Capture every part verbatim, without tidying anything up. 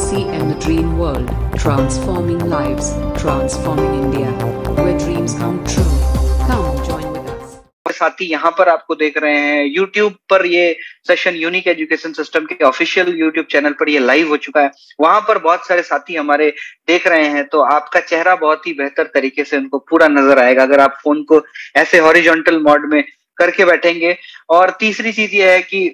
Legacy and the Dream World, transforming lives, transforming India, where dreams come true. Come join with us. साथी यहाँ पर आपको देख रहे हैं YouTube पर, ये सेशन यूनिक एजुकेशन सिस्टम के ऑफिशियल YouTube चैनल पर ये लाइव हो चुका है। वहां पर बहुत सारे साथी हमारे देख रहे हैं, तो आपका चेहरा बहुत ही बेहतर तरीके से उनको पूरा नजर आएगा अगर आप फोन को ऐसे हॉरिजॉन्टल मोड में करके बैठेंगे। और तीसरी चीज ये है कि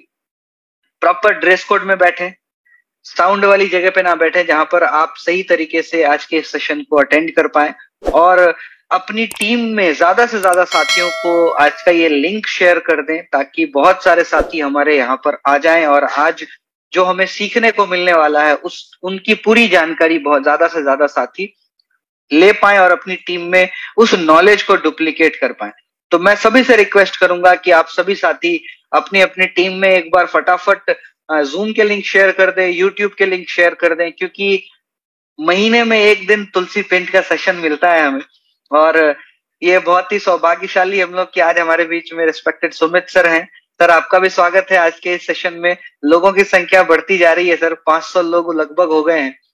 प्रॉपर ड्रेस कोड में बैठे, साउंड वाली जगह पे ना बैठे जहां पर आप सही तरीके से आज के सेशन को अटेंड कर पाए। और अपनी टीम में ज्यादा से ज्यादा साथियों को आज का ये लिंक शेयर कर दें ताकि बहुत सारे साथी हमारे यहाँ पर आ जाएं और आज जो हमें सीखने को मिलने वाला है उस उनकी पूरी जानकारी बहुत ज्यादा से ज्यादा साथी ले पाए और अपनी टीम में उस नॉलेज को डुप्लीकेट कर पाए। तो मैं सभी से रिक्वेस्ट करूंगा कि आप सभी साथी अपनी अपनी टीम में एक बार फटाफट जूम के लिंक शेयर कर दें, यूट्यूब के लिंक शेयर कर दें, क्योंकि महीने में एक दिन तुलसी पेंट का सेशन मिलता है हमें। और ये बहुत ही सौभाग्यशाली हम लोग कि आज हमारे बीच में रिस्पेक्टेड सुमित सर हैं। सर, आपका भी स्वागत है आज के इस सेशन में। लोगों की संख्या बढ़ती जा रही है सर, पांच सौ लोग लगभग हो गए हैं,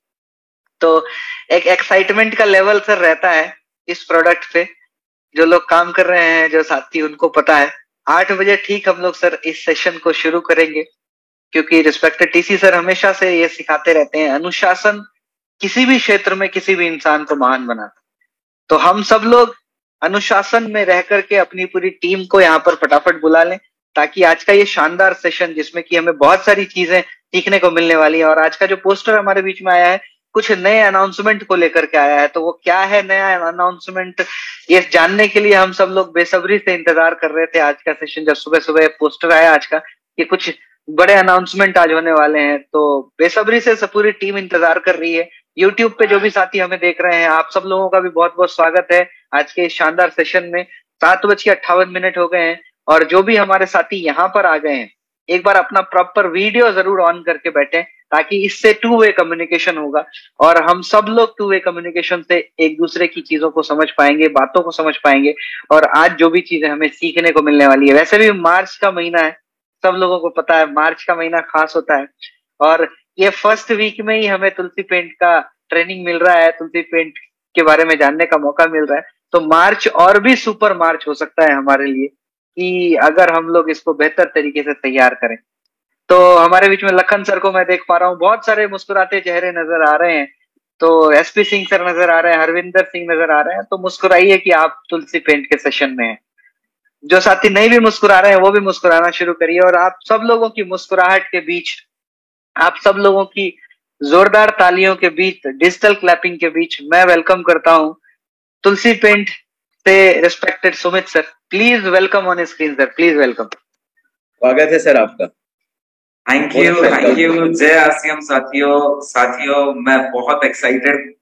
तो एक एक्साइटमेंट का लेवल सर रहता है इस प्रोडक्ट पे। जो लोग काम कर रहे हैं, जो साथी, उनको पता है आठ बजे ठीक हम लोग सर इस सेशन को शुरू करेंगे, क्योंकि रिस्पेक्टेड टीसी सर हमेशा से ये सिखाते रहते हैं अनुशासन किसी भी क्षेत्र में किसी भी इंसान को महान बनाता। तो हम सब लोग अनुशासन में रह करके अपनी पूरी टीम को यहाँ पर फटाफट बुला लें ताकि आज का ये शानदार सेशन जिसमें कि हमें बहुत सारी चीजें सीखने को मिलने वाली है। और आज का जो पोस्टर हमारे बीच में आया है कुछ नए अनाउंसमेंट को लेकर के आया है, तो वो क्या है नया अनाउंसमेंट, ये जानने के लिए हम सब लोग बेसब्री से इंतजार कर रहे थे आज का सेशन। जब सुबह सुबह पोस्टर आया आज का कि कुछ बड़े अनाउंसमेंट आज होने वाले हैं, तो बेसब्री से पूरी टीम इंतजार कर रही है। यूट्यूब पे जो भी साथी हमें देख रहे हैं, आप सब लोगों का भी बहुत बहुत स्वागत है आज के शानदार सेशन में। सात बज के अट्ठावन मिनट हो गए हैं और जो भी हमारे साथी यहाँ पर आ गए हैं एक बार अपना प्रॉपर वीडियो जरूर ऑन करके बैठे ताकि इससे टू वे कम्युनिकेशन होगा और हम सब लोग टू वे कम्युनिकेशन से एक दूसरे की चीजों को समझ पाएंगे, बातों को समझ पाएंगे और आज जो भी चीजें हमें सीखने को मिलने वाली है। वैसे भी मार्च का महीना है, सब लोगों को पता है मार्च का महीना खास होता है और ये फर्स्ट वीक में ही हमें तुलसी पेंट का ट्रेनिंग मिल रहा है, तुलसी पेंट के बारे में जानने का मौका मिल रहा है। तो मार्च और भी सुपर मार्च हो सकता है हमारे लिए कि अगर हम लोग इसको बेहतर तरीके से तैयार करें। तो हमारे बीच में लखन सर को मैं देख पा रहा हूँ, बहुत सारे मुस्कुराते चेहरे नजर आ रहे हैं। तो एसपी सिंह सर नजर आ रहे हैं, हरविंदर सिंह नजर आ रहे हैं। तो मुस्कुराइए कि आप तुलसी पेंट के सेशन में हैं। जो साथी नहीं भी मुस्कुरा रहे हैं वो भी मुस्कुराना शुरू करिए। और आप सब लोगों की मुस्कुराहट के बीच, आप सब लोगों की जोरदार तालियों के बीच, डिजिटल क्लैपिंग के बीच मैं वेलकम करता हूं तुलसी पेंट से respected Sumit sir. Please welcome on screen sir, please welcome. स्वागत है सर आपका। Thank you, thank you. जय आसियम साथियों साथियों मैं बहुत एक्साइटेड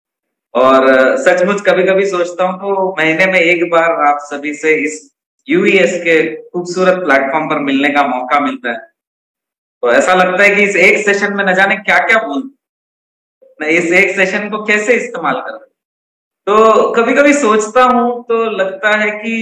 और सचमुच कभी कभी सोचता हूँ तो महीने में एक बार आप सभी से इस यूईएस के खूबसूरत प्लेटफॉर्म पर मिलने का मौका मिलता है, तो ऐसा लगता है कि इस एक सेशन में न जाने क्या क्या बोल, मैं इस एक सेशन को कैसे इस्तेमाल करूं। तो कभी कभी सोचता हूं तो लगता है कि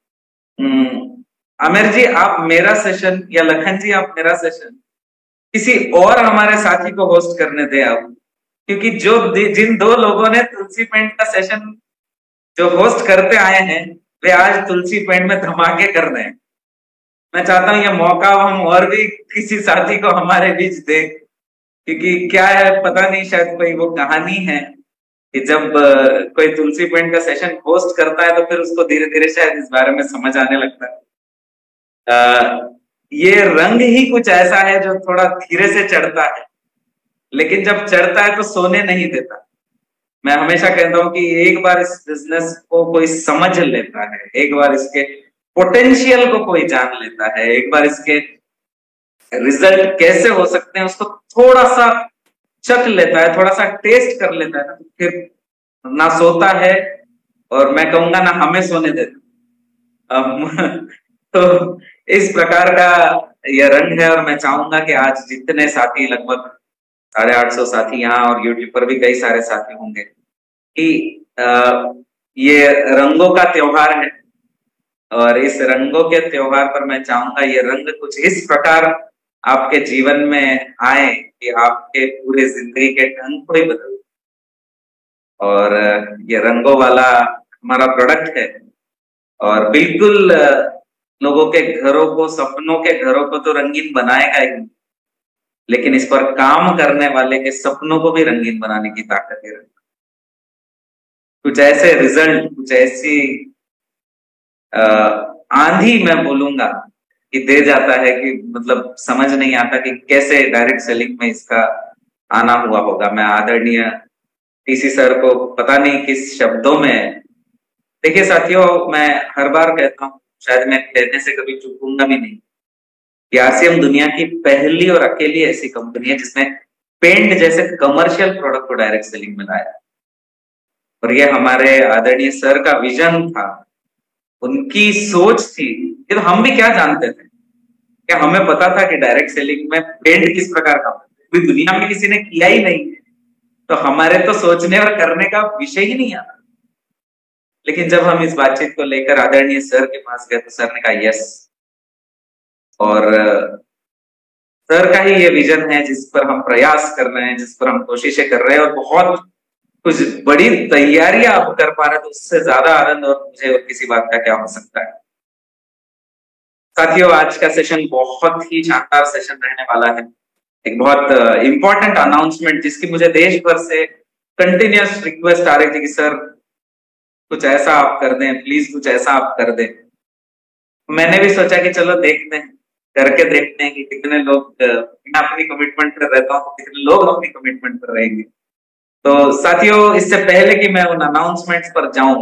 आमिर जी आप मेरा सेशन या लखन जी आप मेरा सेशन किसी और हमारे साथी को होस्ट करने दे आप, क्योंकि जो जिन दो लोगों ने तुलसी पेंट का सेशन जो होस्ट करते आए हैं वे आज तुलसी पेंट में धमाके कर रहे हैं। मैं चाहता हूं ये मौका हम और भी किसी साथी को हमारे बीच दे, क्योंकि क्या है पता नहीं, शायद कोई वो कहानी है कि जब कोई तुलसी पेंट का सेशन होस्ट करता है तो फिर उसको धीरे धीरे शायद इस बारे में समझ आने लगता है। आ, ये रंग ही कुछ ऐसा है जो थोड़ा धीरे से चढ़ता है, लेकिन जब चढ़ता है तो सोने नहीं देता। मैं हमेशा कहता हूँ कि एक बार इस बिजनेस को कोई समझ लेता है, एक बार इसके पोटेंशियल को कोई जान लेता है, एक बार इसके रिजल्ट कैसे हो सकते हैं उसको थोड़ा सा चख लेता है, थोड़ा सा टेस्ट कर लेता है, तो फिर ना सोता है और मैं कहूंगा ना हमें सोने देता। तो इस प्रकार का यह रंग है और मैं चाहूंगा कि आज जितने साथी, लगभग साढ़े आठ सौ साथी यहाँ और यूट्यूब पर भी कई सारे साथी होंगे, कि आ, ये रंगों का त्योहार है और इस रंगों के त्योहार पर मैं चाहूंगा ये रंग कुछ इस प्रकार आपके जीवन में आए कि आपके पूरे जिंदगी के ढंग को ही बदल दे। और ये रंगों वाला हमारा प्रोडक्ट है और बिल्कुल लोगों के घरों को, सपनों के घरों को तो रंगीन बनाएगा ही, लेकिन इस पर काम करने वाले के सपनों को भी रंगीन बनाने की ताकत है। कुछ ऐसे रिजल्ट, कुछ ऐसी आ, आंधी मैं बोलूंगा कि दे जाता है कि मतलब समझ नहीं आता कि कैसे डायरेक्ट सेलिंग में इसका आना हुआ होगा। मैं आदरणीय टीसी सर को पता नहीं किस शब्दों में, देखिए साथियों, मैं हर बार कहता हूँ, शायद मैं कहने से कभी चूकूंगा भी नहीं, कि आरसीएम दुनिया की पहली और अकेली ऐसी कंपनी है जिसने पेंट जैसे कमर्शियल प्रोडक्ट को डायरेक्ट सेलिंग में लाया। और ये हमारे आदरणीय सर का विजन था, उनकी सोच थी। तो हम भी क्या जानते थे, क्या हमें पता था कि डायरेक्ट सेलिंग में पेंट किस प्रकार का होता है? दुनिया में किसी ने किया ही नहीं है, तो हमारे तो सोचने और करने का विषय ही नहीं आता। लेकिन जब हम इस बातचीत को लेकर आदरणीय सर के पास गए तो सर ने कहा यस, और सर का ही ये विजन है जिस पर हम प्रयास कर रहे हैं, जिस पर हम कोशिशें कर रहे हैं, और बहुत कुछ बड़ी तैयारियां आप कर पा रहे हैं, तो उससे ज्यादा आनंद और मुझे और किसी बात का क्या हो सकता है। साथियों, आज का सेशन बहुत ही शानदार सेशन रहने वाला है। एक बहुत इंपॉर्टेंट अनाउंसमेंट जिसकी मुझे देश भर से कंटिन्यूअस रिक्वेस्ट आ रही थी कि सर कुछ ऐसा आप कर दें, प्लीज कुछ ऐसा आप कर दें। मैंने भी सोचा कि चलो देखते हैं, करके देखते हैं कि कितने लोग, मैं अपनी कमिटमेंट पर रहता हूँ तो कितने लोग अपनी कमिटमेंट पर रहेंगे। तो साथियों, इससे पहले कि मैं उन अनाउंसमेंट्स पर जाऊं,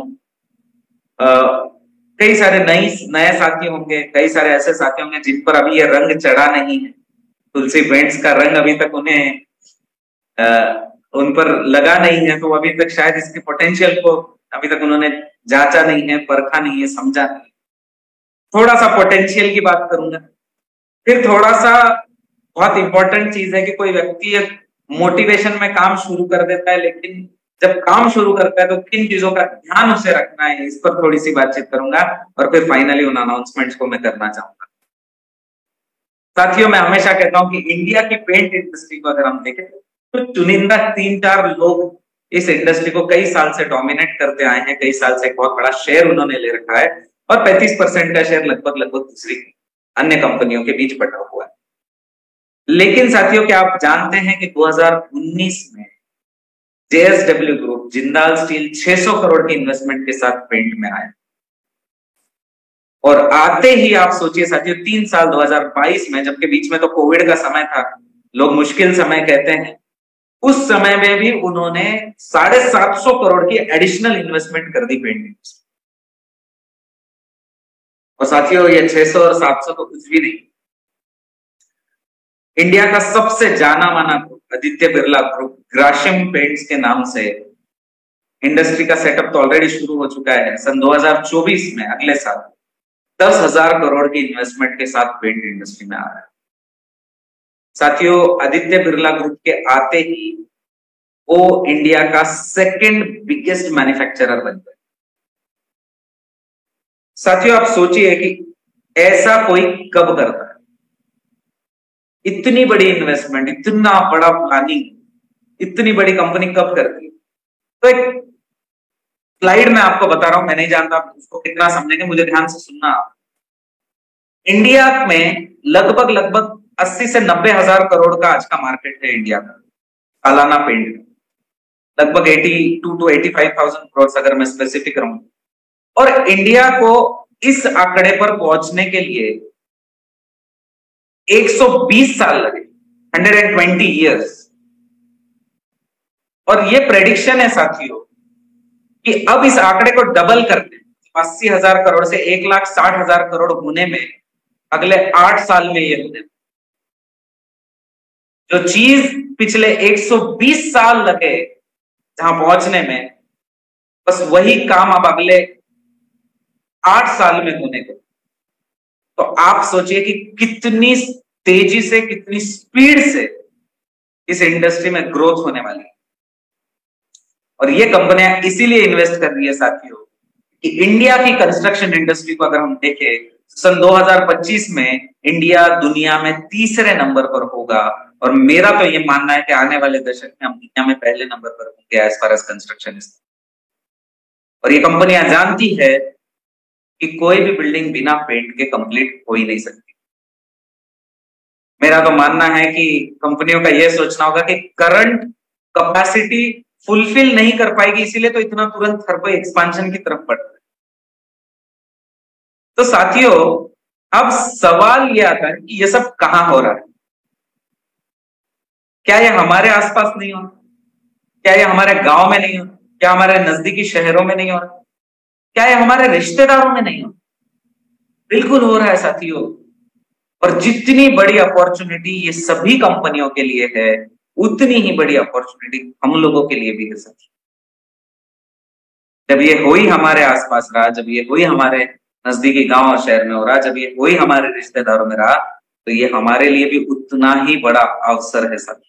कई सारे नई नए साथी होंगे, कई सारे ऐसे साथी होंगे जिन पर अभी ये रंग चढ़ा नहीं है, तुलसी पेंट्स का रंग अभी तक उन्हें आ, उन पर लगा नहीं है, तो अभी तक शायद इसके पोटेंशियल को अभी तक उन्होंने जांचा नहीं है, परखा नहीं है, समझा नहीं। थोड़ा सा पोटेंशियल की बात करूंगा, फिर थोड़ा सा बहुत इंपॉर्टेंट चीज है कि कोई व्यक्ति एक मोटिवेशन में काम शुरू कर देता है, लेकिन जब काम शुरू करता है तो किन चीजों का ध्यान उसे रखना है, इस पर थोड़ी सी बातचीत करूंगा, और फिर फाइनली उन अनाउंसमेंट्स को मैं करना चाहूंगा। साथियों, मैं हमेशा कहता हूं कि इंडिया की पेंट इंडस्ट्री को अगर हम देखें तो चुनिंदा तीन चार लोग इस इंडस्ट्री को कई साल से डोमिनेट करते आए हैं, कई साल से एक बहुत बड़ा शेयर उन्होंने ले रखा है, और पैंतीस परसेंट का शेयर लगभग लगभग दूसरी अन्य कंपनियों के बीच बटा हुआ है। लेकिन साथियों, क्या आप जानते हैं कि दो हज़ार उन्नीस में जेएसडब्ल्यू ग्रुप, जिंदाल स्टील छह सौ करोड़ की इन्वेस्टमेंट के साथ पेंट में आया, और आते ही आप सोचिए साथियों, तीन साल दो हज़ार बाईस में, जबकि बीच में तो कोविड का समय था, लोग मुश्किल समय कहते हैं, उस समय में भी उन्होंने साढ़े सात सौ करोड़ की एडिशनल इन्वेस्टमेंट कर दी पेंट इंडस्ट्री। और साथियों, ये छह सौ और सात सौ तो कुछ भी नहीं। इंडिया का सबसे जाना माना group Aditya Birla group, Grasim paints के नाम से इंडस्ट्री का सेटअप तो ऑलरेडी शुरू हो चुका है। सन दो हज़ार चौबीस में, अगले साल, दस हजार करोड़ की इन्वेस्टमेंट के साथ पेंट इंडस्ट्री में आ रहा है। साथियों, आदित्य बिरला ग्रुप के आते ही वो इंडिया का सेकंड बिगेस्ट मैन्युफैक्चरर बन गए। साथियों, आप सोचिए कि ऐसा कोई कब करता है, इतनी बड़ी इन्वेस्टमेंट, इतना बड़ा प्लानिंग, इतनी बड़ी कंपनी कब करती है। तो एक स्लाइड में आपको बता रहा हूं, मैं नहीं जानता आप उसको कितना समझेंगे, मुझे ध्यान से सुनना। इंडिया में लगभग लगभग अस्सी से नब्बे हजार करोड़ का आज का मार्केट है इंडिया का, सालाना पेंट लगभग बयासी टू पचासी थाउजेंड करोड़ अगर मैं स्पेसिफिक रहूं। और इंडिया को इस आंकड़े पर पहुंचने के लिए एक सौ बीस साल लगे, एक सौ बीस इयर्स। और ये प्रेडिक्शन है साथियों कि अब इस आंकड़े को डबल करते अस्सी हजार करोड़ से एक लाख साठ हजार करोड़ होने में अगले आठ साल में ये होने में, जो चीज पिछले एक सौ बीस साल लगे जहां पहुंचने में, बस वही काम अब अगले आठ साल में होने को। तो आप सोचिए कि कितनी तेजी से, कितनी स्पीड से इस इंडस्ट्री में ग्रोथ होने वाली है। और ये कंपनियां इसीलिए इन्वेस्ट कर रही है साथियों कि इंडिया की कंस्ट्रक्शन इंडस्ट्री को अगर हम देखें, सन दो हज़ार पच्चीस में इंडिया दुनिया में तीसरे नंबर पर होगा, और मेरा तो ये मानना है कि आने वाले दशक में हम दुनिया में पहले नंबर पर होंगे as far as construction is. और ये कंपनियां जानती है कि कोई भी बिल्डिंग बिना पेंट के कंप्लीट हो ही नहीं सकती। मेरा तो मानना है कि कंपनियों का यह सोचना होगा कि करंट कैपेसिटी फुलफिल नहीं कर पाएगी, इसीलिए तो इतना तुरंत हर कोई एक्सपांशन की तरफ बढ़ रहा है। तो साथियों, अब सवाल यह आता है कि यह सब कहां हो रहा है? क्या यह हमारे आसपास नहीं हो रहा? क्या यह हमारे गांव में नहीं हो रहा? क्या हमारे नजदीकी शहरों में नहीं हो रहा? क्या यह हमारे रिश्तेदारों में नहीं हो? बिल्कुल हो रहा है साथियों। और जितनी बड़ी अपॉर्चुनिटी ये सभी कंपनियों के लिए है, उतनी ही बड़ी अपॉर्चुनिटी हम लोगों के लिए भी है साथियों। जब ये हो ही हमारे आसपास रहा, जब ये हो ही हमारे नजदीकी गांव और शहर में हो रहा, जब ये हो ही हमारे रिश्तेदारों में रहा, तो ये हमारे लिए भी उतना ही बड़ा अवसर है साथियों।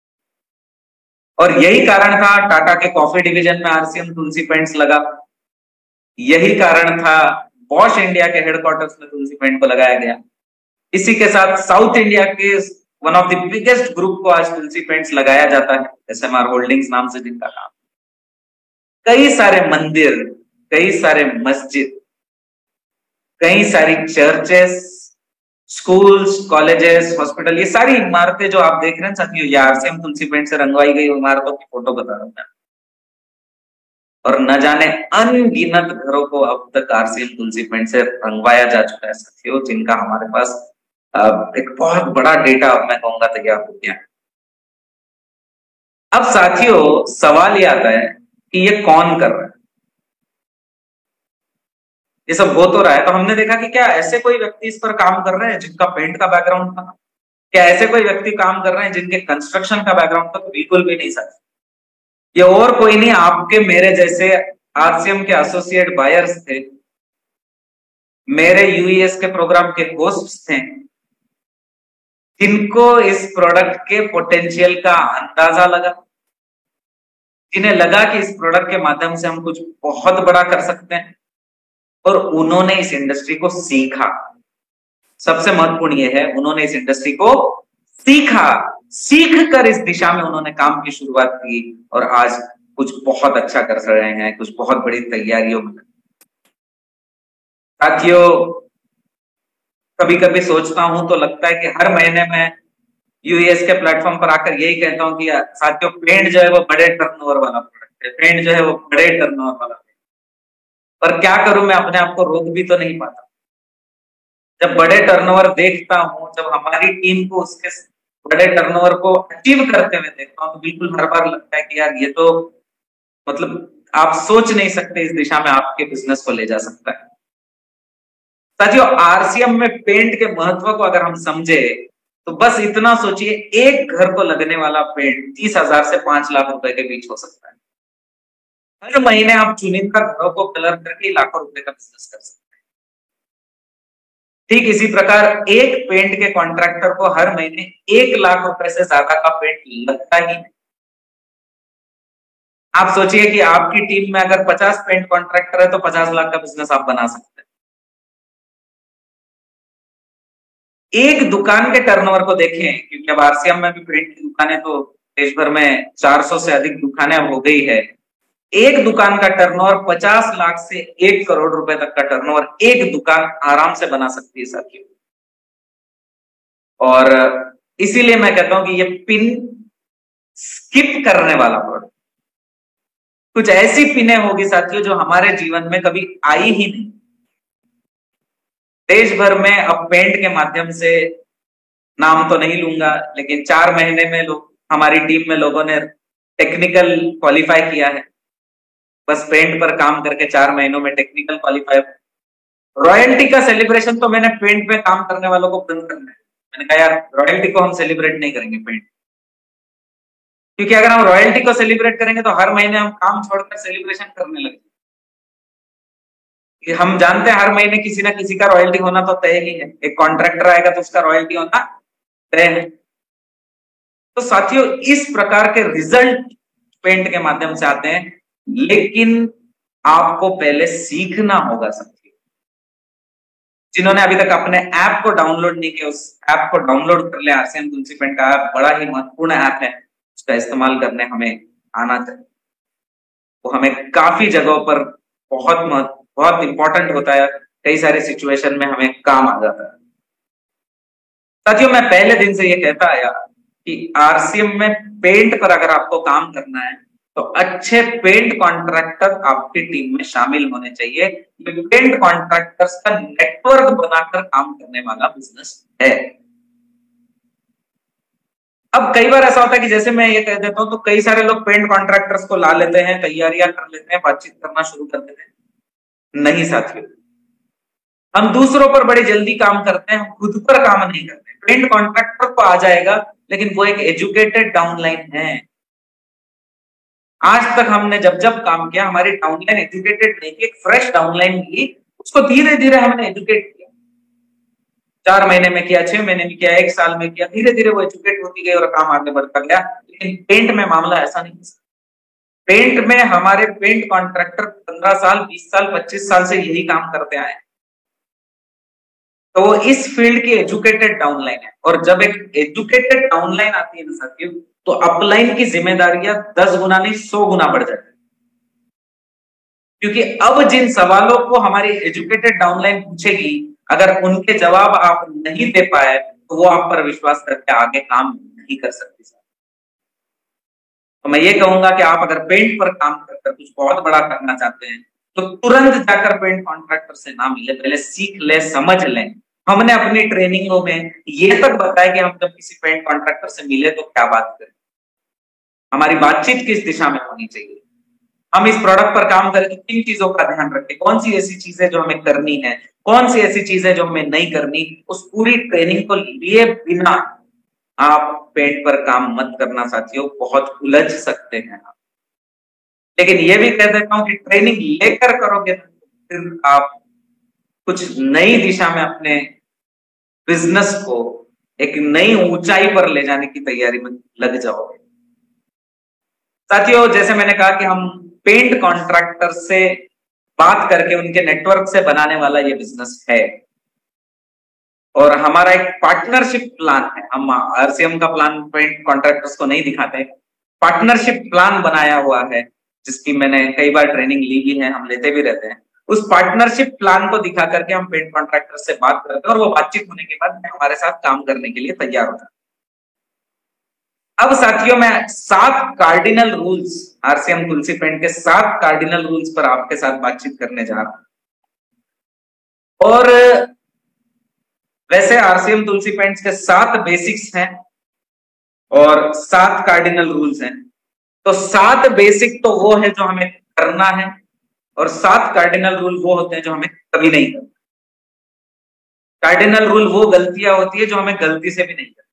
और यही कारण था टाटा के कॉफी डिवीजन में आरसीएम तुलसी पेंट्स लगा। यही कारण था बॉश इंडिया के हेडक्वार्टर्स में तुलसी पेंट को लगाया गया। इसी के साथ साउथ इंडिया के one of the biggest group को आज तुलसी पेंट्स लगाया जाता है, एसएमआर होल्डिंग्स नाम से जिनका काम। कई सारे मंदिर, कई सारे मस्जिद, कई सारी चर्चेस, स्कूल्स, कॉलेजेस, हॉस्पिटल, ये सारी इमारतें जो आप देख रहे हैं साथियों, ये आरसीएम तुलसी पेंट से रंगवाई गई इमारतों की फोटो बता रहा हूं मैं। और न जाने अनगिनत घरों को अब तक आरसीएम तुलसी पेंट से रंगवाया जा चुका है साथियों, जिनका हमारे पास एक बहुत बड़ा डेटा, अब मैं कहूंगा, तैयार हो गया। अब साथियों, सवाल ये आता है कि ये कौन कर रहा है? ये सब हो तो रहा है, तो हमने देखा कि क्या ऐसे कोई व्यक्ति इस पर काम कर रहे हैं जिनका पेंट का बैकग्राउंड था? क्या ऐसे कोई व्यक्ति काम कर रहे हैं जिनके कंस्ट्रक्शन का बैकग्राउंड था? तो बिल्कुल भी नहीं सर। ये और कोई नहीं, आपके मेरे जैसे आरसीएम के एसोसिएट बायर्स थे, मेरे यूईएस के प्रोग्राम के होस्ट्स थे, जिनको इस प्रोडक्ट के पोटेंशियल का अंदाजा लगा, जिन्हें लगा कि इस प्रोडक्ट के माध्यम से हम कुछ बहुत बड़ा कर सकते हैं, और उन्होंने इस इंडस्ट्री को सीखा। सबसे महत्वपूर्ण यह है, उन्होंने इस इंडस्ट्री को सीखा, सीख कर इस दिशा में उन्होंने काम की शुरुआत की, और आज कुछ बहुत अच्छा कर रहे हैं, कुछ बहुत बड़ी तैयारियों में। साथियों, कभी कभी सोचता हूं तो लगता है कि हर महीने में यूएस के प्लेटफॉर्म पर आकर यही कहता हूं कि साथियों, पेंट जो है वो बड़े टर्नओवर वाला प्रोडक्ट है, पेंट जो है वो बड़े टर्नओवर वाला है। पर क्या करूं, मैं अपने आप को रोक भी तो नहीं पाता। जब बड़े टर्नओवर देखता हूं, जब हमारी टीम को उसके बड़े टर्नओवर को अचीव करते हुए देखता हूं, तो बिल्कुल हर बार लगता है कि यार ये तो मतलब आप सोच नहीं सकते इस दिशा में आपके बिजनेस को ले जा सकता है। साथियों, आरसीएम में पेंट के महत्व को अगर हम समझे तो बस इतना सोचिए, एक घर को लगने वाला पेंट तीस हजार से पांच लाख रुपए के बीच हो सकता है। हर महीने आप चुनिंदा घरों को कलर करके लाखों रुपए का बिजनेस कर सकते हैं। ठीक इसी प्रकार एक पेंट के कॉन्ट्रैक्टर को हर महीने एक लाख रुपए से ज्यादा का पेंट लगता ही नहीं। आप सोचिए कि आपकी टीम में अगर पचास पेंट कॉन्ट्रैक्टर है तो पचास लाख का बिजनेस आप बना सकते हैं। एक दुकान के टर्नओवर को देखें, क्योंकि अब आरसीएम में भी पेंट की दुकानें तो देश भर में चार सौ से अधिक दुकानें हो गई है। एक दुकान का टर्नओवर पचास लाख से एक करोड़ रुपए तक का टर्नओवर एक दुकान आराम से बना सकती है साथियों। और इसीलिए मैं कहता हूं कि ये पिन स्किप करने वाला प्रोडक्ट, कुछ ऐसी पिनें होगी साथियों जो हमारे जीवन में कभी आई ही नहीं। देश भर में अब पेंट के माध्यम से, नाम तो नहीं लूंगा, लेकिन चार महीने में लोग, हमारी टीम में लोगों ने टेक्निकल क्वालिफाई किया है। बस पेंट पर काम करके चार महीनों में टेक्निकल क्वालिफाई। रॉयल्टी का सेलिब्रेशन तो मैंने पेंट में काम करने वालों को बंद करना है। मैंने कहा यार, रॉयल्टी को हम सेलिब्रेट नहीं करेंगे पेंट, क्योंकि अगर हम रॉयल्टी को सेलिब्रेट करेंगे तो हर महीने हम काम छोड़कर सेलिब्रेशन करने लगेंगे। हम जानते हैं हर महीने किसी ना किसी का रॉयल्टी होना तो तय ही है। एक कॉन्ट्रैक्टर आएगा तो उसका रॉयल्टी होना तय है। तो साथियों, इस प्रकार के रिजल्ट पेंट के माध्यम से आते हैं, लेकिन आपको पहले सीखना होगा साथियों। जिन्होंने अभी तक अपने ऐप को डाउनलोड नहीं किया, उस ऐप को डाउनलोड कर ले। आरसीएम तुलसी पेंट का ऐप बड़ा ही महत्वपूर्ण ऐप है, उसका इस्तेमाल करने हमें आना चाहिए। वो हमें काफी जगहों पर बहुत बहुत इंपॉर्टेंट होता है, कई सारे सिचुएशन में हमें काम आ जाता है। साथियों, मैं पहले दिन से ये कहता आया कि आरसीएम में पेंट पर अगर आपको काम करना है तो अच्छे पेंट कॉन्ट्रैक्टर आपकी टीम में शामिल होने चाहिए। ये पेंट कॉन्ट्रैक्टर्स का नेटवर्क बनाकर काम करने वाला बिजनेस है। अब कई बार ऐसा होता है कि जैसे मैं ये कह देता हूं तो कई सारे लोग पेंट कॉन्ट्रैक्टर्स को ला लेते हैं, तैयारियां कर लेते हैं, बातचीत करना शुरू कर देते हैं। नहीं साथियों, हम दूसरों पर बड़े जल्दी काम करते हैं, हम खुद पर काम नहीं करते। पेंट कॉन्ट्रैक्टर तो आ जाएगा, लेकिन वो एक एजुकेटेड डाउनलाइन है। आज तक हमने जब जब काम किया, हमारी डाउनलाइन एजुकेटेड नहीं थी, एक फ्रेश डाउनलाइन की, उसको धीरे धीरे हमने एजुकेट किया। चार महीने में किया, छह महीने में किया, एक साल में किया, धीरे धीरे वो एजुकेट होती गई और काम आगे बढ़ता गया। लेकिन पेंट में मामला ऐसा नहीं है। पेंट में हमारे पेंट कॉन्ट्रैक्टर पंद्रह साल, बीस साल, पच्चीस साल से यही काम करते आए, तो वो इस फील्ड की एजुकेटेड डाउनलाइन है। और जब एक एजुकेटेड डाउनलाइन आती है ना साथियों, तो अपलाइन की जिम्मेदारियां दस गुना नहीं सौ गुना बढ़ जाती है। क्योंकि अब जिन सवालों को हमारी एजुकेटेड डाउनलाइन पूछेगी, अगर उनके जवाब आप नहीं दे पाए तो वो आप पर विश्वास करके आगे काम नहीं कर सकती। तो मैं ये कहूंगा कि आप अगर पेंट पर काम करकर कुछ बहुत बड़ा करना चाहते हैं तो तुरंत जाकर पेंट कॉन्ट्रैक्टर से ना मिले, पहले सीख ले, समझ लें। हमने अपनी ट्रेनिंगों में ये तक बताया कि हम जब किसी पेंट कॉन्ट्रैक्टर से मिले तो क्या बात करें, हमारी बातचीत किस दिशा में होनी चाहिए, हम इस प्रोडक्ट पर काम करें तो किन चीजों का ध्यान रखें, कौन सी ऐसी चीजें जो हमें करनी है, कौन सी ऐसी चीजें जो हमें नहीं करनी। उस पूरी ट्रेनिंग को लिए बिना आप पेंट पर काम मत करना साथियों, बहुत उलझ सकते हैं आप। लेकिन ये भी कह देता हूं कि ट्रेनिंग लेकर करोगे तो फिर आप कुछ नई दिशा में अपने बिजनेस को एक नई ऊंचाई पर ले जाने की तैयारी में लग जाओगे। साथियों, जैसे मैंने कहा कि हम पेंट कॉन्ट्रैक्टर से बात करके उनके नेटवर्क से बनाने वाला ये बिजनेस है, और हमारा एक पार्टनरशिप प्लान है। हम आरसीएम का प्लान पेंट कॉन्ट्रैक्टर्स को नहीं दिखाते, पार्टनरशिप प्लान बनाया हुआ है, जिसकी मैंने कई बार ट्रेनिंग ली भी है, हम लेते भी रहते हैं। उस पार्टनरशिप प्लान को दिखा करके हम पेंट कॉन्ट्रैक्टर से बात करते हैं, और वो बातचीत होने के बाद हमारे साथ काम करने के लिए तैयार होता है। अब साथियों, मैं सात cardinal rules, RCM Tulsi paint के सात कार्डिनल रूल्स पर आपके साथ बातचीत करने जा रहा हूं। और वैसे आरसीएम तुलसी पेंट्स के सात बेसिक्स हैं और सात कार्डिनल रूल्स हैं। तो सात बेसिक तो वो है जो हमें करना है, और सात कार्डिनल रूल वो होते हैं जो हमें कभी नहीं करना। कार्डिनल रूल वो गलतियां होती है जो हमें गलती से भी नहीं करना।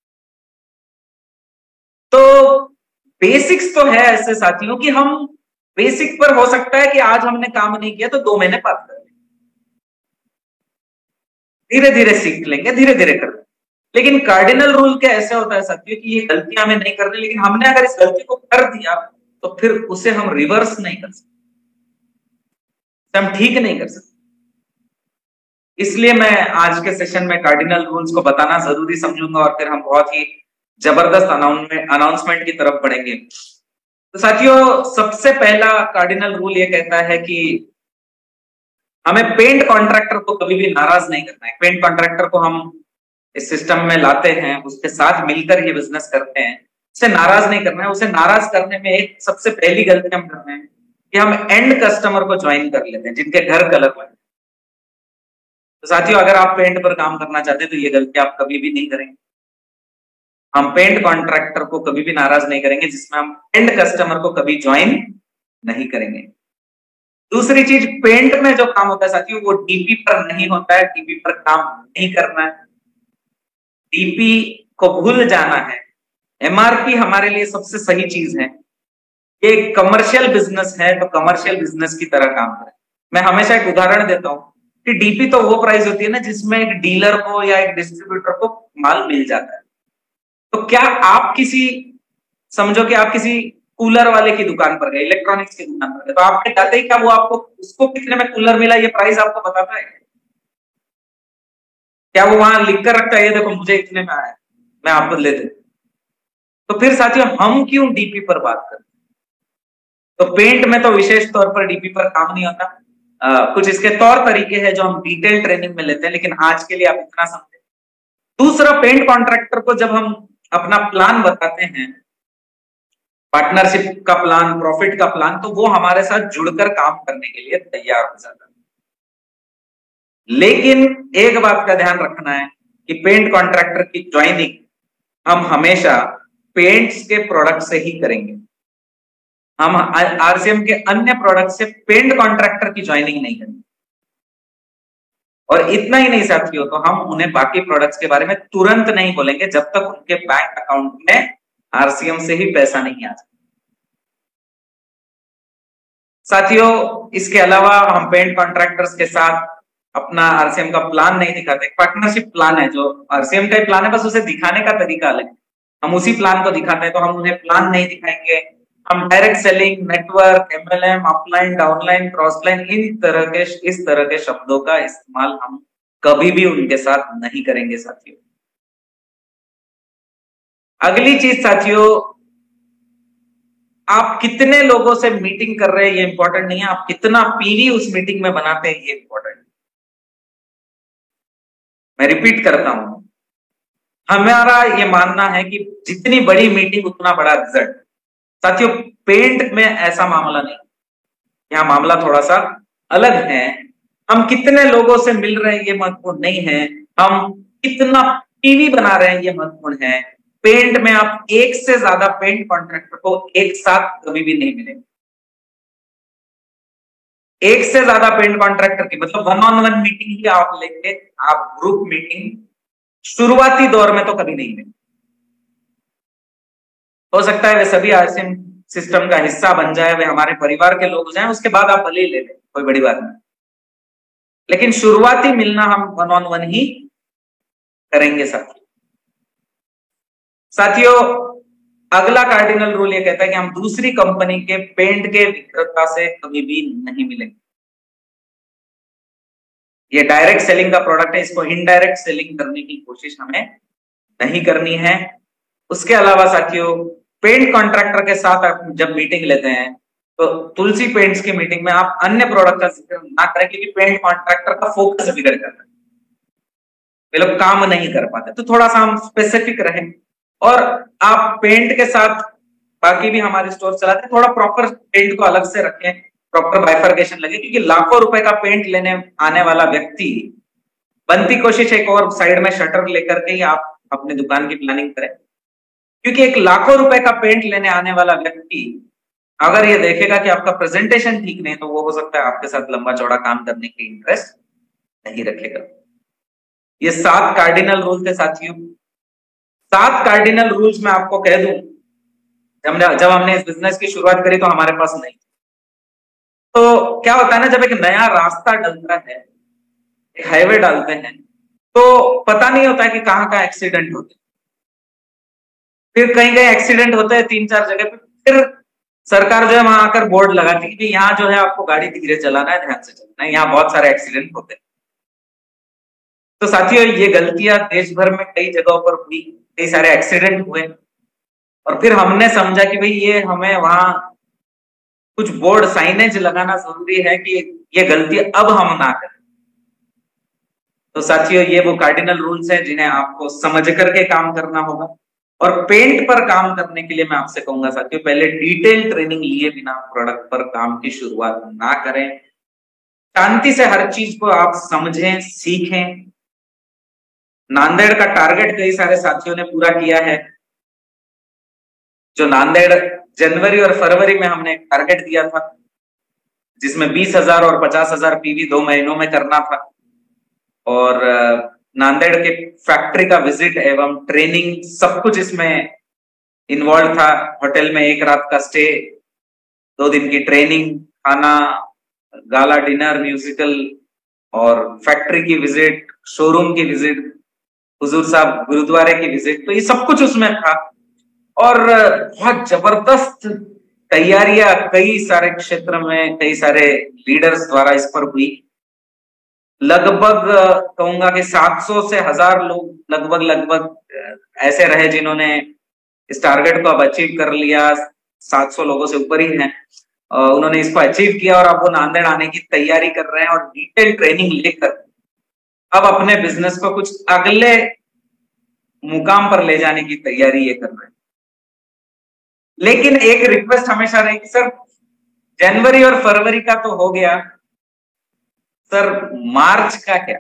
तो बेसिक्स तो है ऐसे साथियों कि हम बेसिक पर हो सकता है कि आज हमने काम नहीं किया तो दो महीने बाद कर लेंगे, धीरे धीरे सीख लेंगे, धीरे धीरे कर लेंगे। लेकिन कार्डिनल रूल क्या ऐसे होता है साथियों कि ये गलतियां हमें नहीं करनी, लेकिन हमने अगर इस गलती को कर दिया तो फिर उसे हम रिवर्स नहीं कर सकते, हम ठीक नहीं कर सकते। इसलिए मैं आज के सेशन में कार्डिनल रूल्स को बताना जरूरी समझूंगा, और फिर हम बहुत ही जबरदस्त अनाउंसमेंट की तरफ बढ़ेंगे। तो साथियों, सबसे पहला कार्डिनल रूल ये कहता है कि हमें पेंट कॉन्ट्रैक्टर को कभी भी नाराज नहीं करना है। पेंट कॉन्ट्रैक्टर को हम इस सिस्टम में लाते हैं, उसके साथ मिलकर ये बिजनेस करते हैं, उसे नाराज नहीं करना है। उसे नाराज करने में एक सबसे पहली गलती हम करते हैं कि हम एंड कस्टमर को ज्वाइन कर लेते हैं, जिनके घर कलर में। तो साथियों, अगर आप पेंट पर काम करना चाहते हैं तो ये गलती आप कभी भी नहीं करेंगे। हम पेंट कॉन्ट्रैक्टर को कभी भी नाराज नहीं करेंगे जिसमें हम एंड कस्टमर को कभी ज्वाइन नहीं करेंगे। दूसरी चीज, पेंट में जो काम होता है साथियों वो डीपी पर नहीं होता है, डीपी पर काम नहीं करना है, डीपी को भूल जाना है। एमआरपी हमारे लिए सबसे सही चीज है। ये कमर्शियल बिजनेस है तो कमर्शियल बिजनेस की तरह काम करें। मैं हमेशा एक उदाहरण देता हूं कि डीपी तो वो प्राइस होती है ना जिसमें एक डीलर को या एक डिस्ट्रीब्यूटर को माल मिल जाता है। तो क्या आप किसी, समझो कि आप किसी कूलर वाले की दुकान पर गए, इलेक्ट्रॉनिक्स की दुकान पर गए, तो आपने जाते ही क्या वो आपको उसको कितने में कूलर मिला ये प्राइस आपको बताता है? क्या वो वहां लिख कर रखता है ये देखो मुझे इतने में आया, मैं आपको ले दे? तो फिर साथियों हम क्यों डीपी पर बात करते हैं? तो पेंट में तो विशेष तौर पर डीपी पर काम नहीं होता। आ, कुछ इसके तौर तरीके हैं जो हम डिटेल ट्रेनिंग में लेते हैं, लेकिन आज के लिए आप इतना समझे। दूसरा, पेंट कॉन्ट्रैक्टर को जब हम अपना प्लान बताते हैं, पार्टनरशिप का प्लान, प्रॉफिट का प्लान, तो वो हमारे साथ जुड़कर काम करने के लिए तैयार हो जाता है। लेकिन एक बात का ध्यान रखना है कि पेंट कॉन्ट्रैक्टर की ज्वाइनिंग हम हमेशा पेंट्स के प्रोडक्ट से ही करेंगे। हम आरसीएम के अन्य प्रोडक्ट से पेंट कॉन्ट्रैक्टर की ज्वाइनिंग नहीं करेंगे। और इतना ही नहीं साथियों, तो हम उन्हें बाकी प्रोडक्ट्स के बारे में तुरंत नहीं बोलेंगे जब तक उनके बैंक अकाउंट में आरसीएम से ही पैसा नहीं आ जाता। साथियों, इसके अलावा हम पेंट कॉन्ट्रैक्टर्स के साथ अपना आरसीएम का प्लान नहीं दिखाते। पार्टनरशिप प्लान है जो आरसीएम का ही प्लान है, बस उसे दिखाने का तरीका अलग है। हम उसी प्लान को दिखाते हैं, तो हम उन्हें प्लान नहीं दिखाएंगे। हम direct selling, network, MLM, upline, downline, crossline, इन तरह के इस तरह के शब्दों का इस्तेमाल हम कभी भी उनके साथ नहीं करेंगे साथियों। अगली चीज साथियों, आप कितने लोगों से मीटिंग कर रहे हैं ये इंपॉर्टेंट नहीं है, आप कितना पीवी उस मीटिंग में बनाते हैं ये इंपॉर्टेंट है। मैं रिपीट करता हूं, हमारा ये मानना है कि जितनी बड़ी मीटिंग उतना बड़ा रिजल्ट। साथियों, पेंट में ऐसा मामला नहीं, यहां मामला थोड़ा सा अलग है। हम कितने लोगों से मिल रहे हैं ये महत्वपूर्ण नहीं है, हम कितना पीवी बना रहे हैं ये महत्वपूर्ण है। पेंट में आप एक से ज्यादा पेंट कॉन्ट्रैक्टर को एक साथ कभी भी नहीं मिलेंगे। एक से ज्यादा पेंट कॉन्ट्रैक्टर की मतलब वन ऑन वन मीटिंग ही आप लेंगे, आप ग्रुप मीटिंग शुरुआती दौर में तो कभी नहीं लेंगे। हो सकता है वे सभी आरसीएम सिस्टम का हिस्सा बन जाए, वे हमारे परिवार के लोग हो जाएं, उसके बाद आप भले ही ले लें, कोई बड़ी बात नहीं। लेकिन शुरुआती मिलना हम वन ऑन वन ही करेंगे साथियों। साथियों, अगला कार्डिनल रूल ये कहता है कि हम दूसरी कंपनी के पेंट के विक्रेता से कभी भी नहीं मिलेंगे। ये डायरेक्ट सेलिंग का प्रोडक्ट है, इसको इनडायरेक्ट सेलिंग करने की कोशिश हमें नहीं करनी है। उसके अलावा साथियों, पेंट कॉन्ट्रैक्टर के साथ आप जब मीटिंग लेते हैं तो तुलसी पेंट्स की मीटिंग में आप अन्य प्रोडक्ट का जिक्र ना करें, क्योंकि पेंट कॉन्ट्रैक्टर का फोकस बिगड़ जाता है, वे लोग काम नहीं कर पाते। तो थोड़ा सा हम स्पेसिफिक रहें और आप पेंट के साथ बाकी भी हमारे स्टोर चलाते हैं, थोड़ा प्रॉपर पेंट को अलग से रखें, प्रॉपर बाइफर्केशन लगे, क्योंकि लाखों रुपए का पेंट लेने आने वाला व्यक्ति बनती कोशिश एक और साइड में शटर लेकर के ही आप अपनी दुकान की प्लानिंग करें। क्योंकि एक लाखों रुपए का पेंट लेने आने वाला व्यक्ति अगर ये देखेगा कि आपका प्रेजेंटेशन ठीक नहीं, तो वो हो सकता है आपके साथ लंबा चौड़ा काम करने की इंटरेस्ट नहीं रखेगा। ये सात कार्डिनल रूल थे साथियों। सात कार्डिनल रूल्स मैं आपको कह दूं, जब जब हमने इस बिजनेस की शुरुआत करी तो हमारे पास नहीं। तो क्या होता है ना, जब एक नया रास्ता डलता है, एक हाईवे डालते हैं, तो पता नहीं होता है कि कहाँ कहाँ एक्सीडेंट होते हैं। फिर कहीं कहीं एक्सीडेंट होते हैं तीन चार जगह पे, फिर सरकार जो है वहां आकर बोर्ड लगाती है कि यहाँ जो है आपको गाड़ी धीरे चलाना है, ध्यान से चलाना है, यहाँ बहुत सारे एक्सीडेंट होते हैं। तो साथियों, ये गलतियां देश भर में कई जगहों पर हुई, कई सारे एक्सीडेंट हुए, और फिर हमने समझा कि भाई ये हमें वहां कुछ बोर्ड साइनेज लगाना जरूरी है कि ये गलती अब हम ना करें। तो साथियों, ये वो कार्डिनल रूल्स हैं जिन्हें आपको समझ करके काम करना होगा। और पेंट पर काम करने के लिए मैं आपसे कहूंगा साथियों, पहले डिटेल ट्रेनिंग लिए बिना प्रोडक्ट पर काम की शुरुआत ना करें। शांति से हर चीज को आप समझें, सीखें। नांदेड़ का टारगेट कई सारे साथियों ने पूरा किया है। जो नांदेड़ जनवरी और फरवरी में हमने एक टारगेट दिया था, जिसमें बीस हजार और पचास हजार पीवी दो महीनों में करना था, और नांदेड़ के फैक्ट्री का विजिट एवं ट्रेनिंग सब कुछ इसमें इन्वॉल्व था। होटल में एक रात का स्टे, दो दिन की ट्रेनिंग, खाना, गाला डिनर, म्यूजिकल, और फैक्ट्री की विजिट, शोरूम की विजिट, हुजूर साहब गुरुद्वारे की विजिट, तो ये सब कुछ उसमें था। और बहुत जबरदस्त तैयारियां कई सारे क्षेत्र में कई सारे लीडर्स द्वारा इस पर हुई। लगभग कहूंगा कि सात सौ से हजार लोग लगभग लगभग ऐसे रहे जिन्होंने इस टारगेट को अब अचीव कर लिया। सात सौ लोगों से ऊपर ही हैं, उन्होंने इसको अचीव किया और अब वो नांदेड़ आने की तैयारी कर रहे हैं और डिटेल ट्रेनिंग लेकर अब अपने बिजनेस को कुछ अगले मुकाम पर ले जाने की तैयारी ये कर रहे हैं। लेकिन एक रिक्वेस्ट हमेशा रहेगी, सर जनवरी और फरवरी का तो हो गया, सर मार्च का क्या?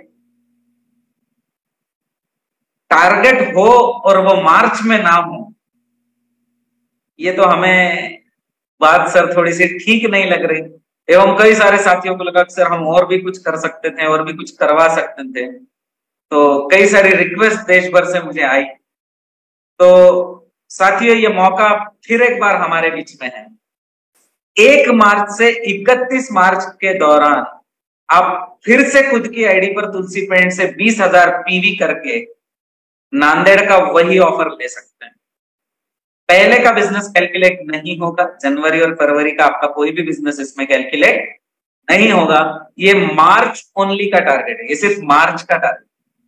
टारगेट हो और वो मार्च में ना हो, ये तो हमें बात सर थोड़ी सी ठीक नहीं लग रही। एवं कई सारे साथियों को लगा कि सर हम और भी कुछ कर सकते थे और भी कुछ करवा सकते थे, तो कई सारी रिक्वेस्ट देश भर से मुझे आई। तो साथियों, ये मौका फिर एक बार हमारे बीच में है। एक मार्च से इकतीस मार्च के दौरान आप फिर से खुद की आईडी पर तुलसी पेंट से बीस हजार पीवी करके नांदेड़ का वही ऑफर ले सकते हैं। पहले का बिजनेस कैलकुलेट नहीं होगा, जनवरी और फरवरी का आपका कोई भी बिजनेस इसमें कैलकुलेट नहीं होगा। ये मार्च ओनली का टारगेट है, ये सिर्फ मार्च का टारगेट।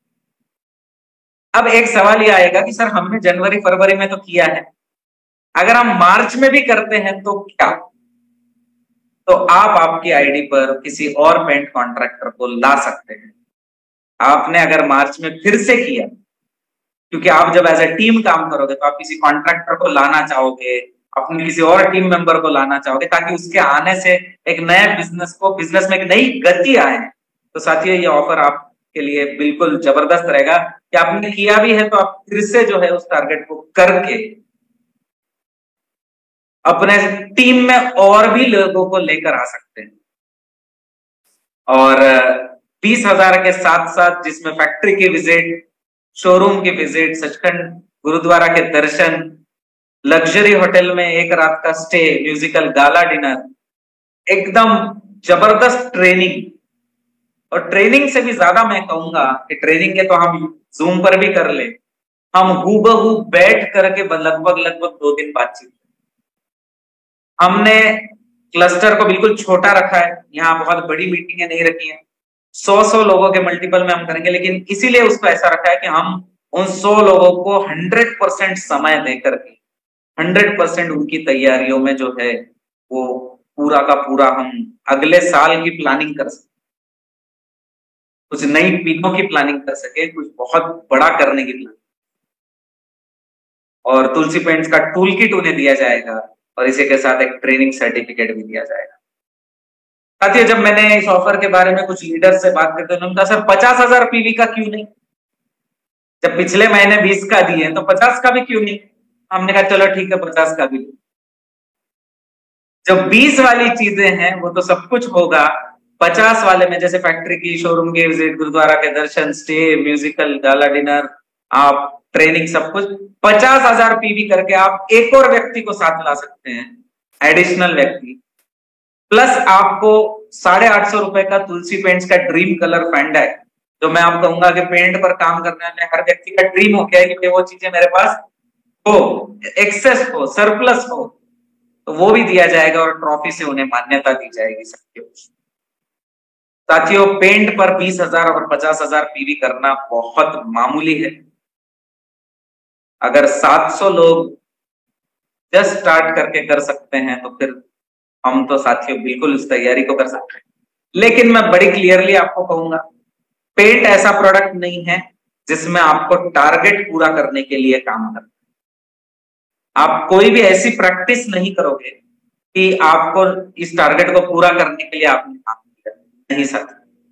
अब एक सवाल ये आएगा कि सर हमने जनवरी फरवरी में तो किया है, अगर हम मार्च में भी करते हैं तो क्या? तो आप आपकी आईडी पर किसी और पेंट कॉन्ट्रैक्टर को ला सकते हैं। आपने अगर मार्च में फिर से किया, क्योंकि आप जब एज ए टीम काम करोगे तो आप किसी कॉन्ट्रैक्टर को लाना चाहोगे, अपने किसी और टीम मेंबर को लाना चाहोगे, ताकि उसके आने से एक नए बिजनेस को बिजनेस में एक नई गति आए। तो साथियों, ये ऑफर आपके लिए बिल्कुल जबरदस्त रहेगा कि आपने किया भी है तो आप फिर से जो है उस टारगेट को करके अपने टीम में और भी लोगों को लेकर आ सकते हैं। और बीस हजार के साथ साथ जिसमें फैक्ट्री की विजिट, शोरूम की विजिट, सचखंड गुरुद्वारा के दर्शन, लग्जरी होटल में एक रात का स्टे, म्यूजिकल गाला डिनर, एकदम जबरदस्त ट्रेनिंग। और ट्रेनिंग से भी ज्यादा मैं कहूंगा कि ट्रेनिंग के तो हम जूम पर भी कर ले, हम हूबहू बैठ करके लगभग लगभग दो दिन बातचीत। हमने क्लस्टर को बिल्कुल छोटा रखा है, यहाँ बहुत बड़ी मीटिंगें नहीं रखी हैं, सौ सौ लोगों के मल्टीपल में हम करेंगे, लेकिन इसीलिए उसको ऐसा रखा है कि हम उन सौ लोगों को हंड्रेड परसेंट समय देकर के हंड्रेड परसेंट उनकी तैयारियों में जो है वो पूरा का पूरा हम अगले साल की प्लानिंग कर सके, कुछ नई पीढ़ियों की प्लानिंग कर सके, कुछ बहुत बड़ा करने की प्लानिंग। और तुलसी पेंट्स का टूल किट उन्हें दिया जाएगा और इसी के साथ एक ट्रेनिंग सर्टिफिकेट भी दिया जाएगा। साथियों, जब मैंने इस ऑफर के बारे में कुछ लीडर से बात करते उन्होंने कहा सर पचास हजार पीवी का क्यों नहीं? जब पिछले महीने बीस का दिए तो पचास का भी क्यों नहीं? हमने कहा चलो ठीक है, पचास का भी। जो बीस वाली चीजें हैं वो तो सब कुछ होगा, पचास वाले में जैसे फैक्ट्री की, शोरूम की विजिट, गुरुद्वारा के दर्शन, स्टे, म्यूजिकल, गाला डिनर, आप ट्रेनिंग, सब कुछ पचास हजार पीवी करके आप एक और व्यक्ति को साथ ला सकते हैं, एडिशनल व्यक्ति। प्लस आपको साढ़े आठ सौ रुपए का तुलसी पेंट्स का ड्रीम कलर फंड है, जो मैं आपको कहूंगा कि पेंट पर काम करने वाले हर व्यक्ति का ड्रीम हो गया है कि वो चीजें मेरे पास हो, एक्सेस हो, सरप्लस हो, तो वो भी दिया जाएगा और ट्रॉफी से उन्हें मान्यता दी जाएगी। साथियों, पेंट पर बीस हजार और पचास हजार पीवी करना बहुत मामूली है। अगर सात सौ लोग जस्ट स्टार्ट करके कर सकते हैं तो फिर हम तो साथियों बिल्कुल उस तैयारी को कर सकते हैं। लेकिन मैं बड़ी क्लियरली आपको कहूंगा, पेंट ऐसा प्रोडक्ट नहीं है जिसमें आपको टारगेट पूरा करने के लिए काम करना। आप कोई भी ऐसी प्रैक्टिस नहीं करोगे कि आपको इस टारगेट को पूरा करने के लिए आपने काम किया, नहीं सकते।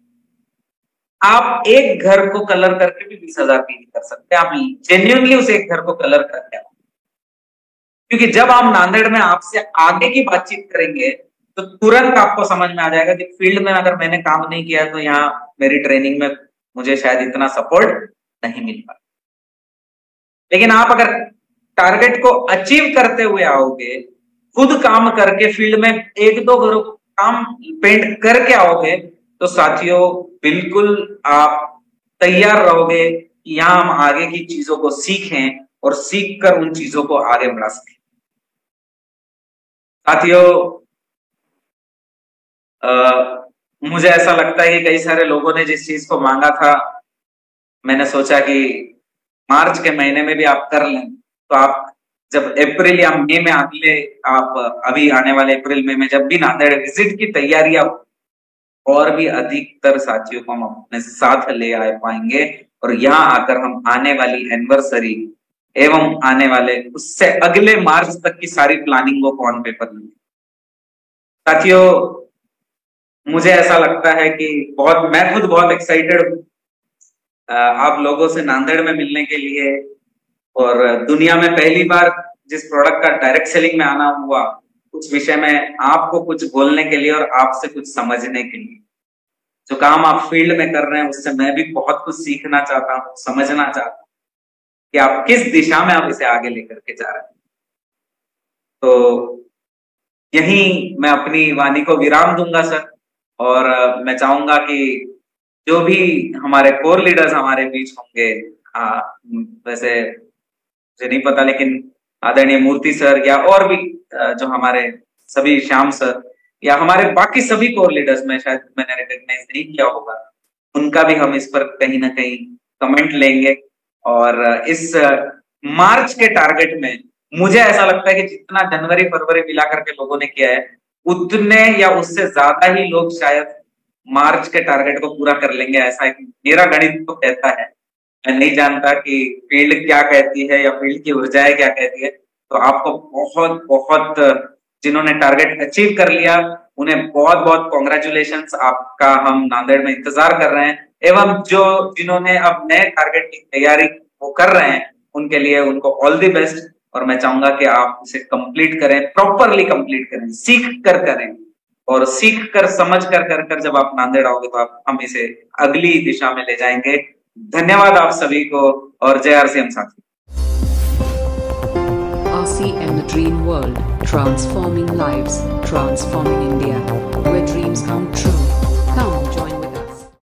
आप एक घर को कलर करके भी बीस हजार पीवी कर सकते हैं, आप जेन्युइनली उस एक घर को कलर करके। क्योंकि जब आप नांदेड़ में आपसे आगे की बातचीत करेंगे तो तुरंत आपको समझ में आ जाएगा कि फील्ड में अगर मैंने काम नहीं किया तो यहाँ मेरी ट्रेनिंग में मुझे शायद इतना सपोर्ट नहीं मिल पाता। लेकिन आप अगर टारगेट को अचीव करते हुए आओगे, खुद काम करके फील्ड में एक दो घरों काम पेंट करके आओगे, तो साथियों बिल्कुल आप तैयार रहोगे कि यहाँ हम आगे की चीजों को सीखें और सीख कर उन चीजों को आगे बढ़ा सकें। साथियों, मुझे ऐसा लगता है कि कई सारे लोगों ने जिस चीज को मांगा था, मैंने सोचा कि मार्च के महीने में भी आप कर लें, तो आप जब अप्रैल या मई में अगले आप अभी आने वाले अप्रैल मई में जब भी नांदेड़ विजिट की तैयारियां और भी अधिकतर साथियों को हम अपने साथ ले आ पाएंगे और यहाँ आकर हम आने वाली एनिवर्सरी एवं आने वाले उससे अगले मार्च तक की सारी प्लानिंगों को ऑन पेपर लेंगे। साथियों, मुझे ऐसा लगता है कि बहुत मैं खुद बहुत एक्साइटेड हूँ आप लोगों से नांदेड़ में मिलने के लिए, और दुनिया में पहली बार जिस प्रोडक्ट का डायरेक्ट सेलिंग में आना हुआ, उस विषय में आपको कुछ बोलने के लिए और आपसे कुछ समझने के लिए। जो काम आप फील्ड में कर रहे हैं उससे मैं भी बहुत कुछ सीखना चाहता हूँ, समझना चाहता हूँ कि आप किस दिशा में आप इसे आगे लेकर के जा रहे हैं। तो यही मैं अपनी वाणी को विराम दूंगा सर, और मैं चाहूंगा कि जो भी हमारे कोर लीडर्स हमारे बीच होंगे, आ, वैसे मुझे नहीं पता, लेकिन आदरणीय मूर्ति सर या और भी जो हमारे सभी श्याम सर या हमारे बाकी सभी कोर लीडर्स में शायद मैंने रिकॉग्नाइज नहीं किया होगा, उनका भी हम इस पर कहीं ना कहीं कमेंट लेंगे। और इस मार्च के टारगेट में मुझे ऐसा लगता है कि जितना जनवरी फरवरी मिला करके लोगों ने किया है, उतने या उससे ज्यादा ही लोग शायद मार्च के टारगेट को पूरा कर लेंगे, ऐसा मेरा गणित तो कहता है। मैं नहीं जानता कि फील्ड क्या कहती है या फील्ड की ऊर्जाएं क्या कहती है। तो आपको बहुत बहुत जिन्होंने टारगेट अचीव कर लिया उन्हें बहुत बहुत कॉन्ग्रेचुलेशंस, आपका हम नांदेड़ में इंतजार कर रहे हैं। एवं जो जिन्होंने अब नए टारगेट की तैयारी वो कर रहे हैं उनके लिए उनको ऑल द बेस्ट, और मैं चाहूंगा कि आप इसे कंप्लीट करें, प्रॉपरली कंप्लीट करें, सीख कर करें, और सीख कर समझ कर कर कर जब आप नांदेड़ आओगे तो आप हम इसे अगली दिशा में ले जाएंगे। धन्यवाद आप सभी को, और जय आरसीएम साथी। R C M, the dream world, transforming lives, transforming India, where dreams come true.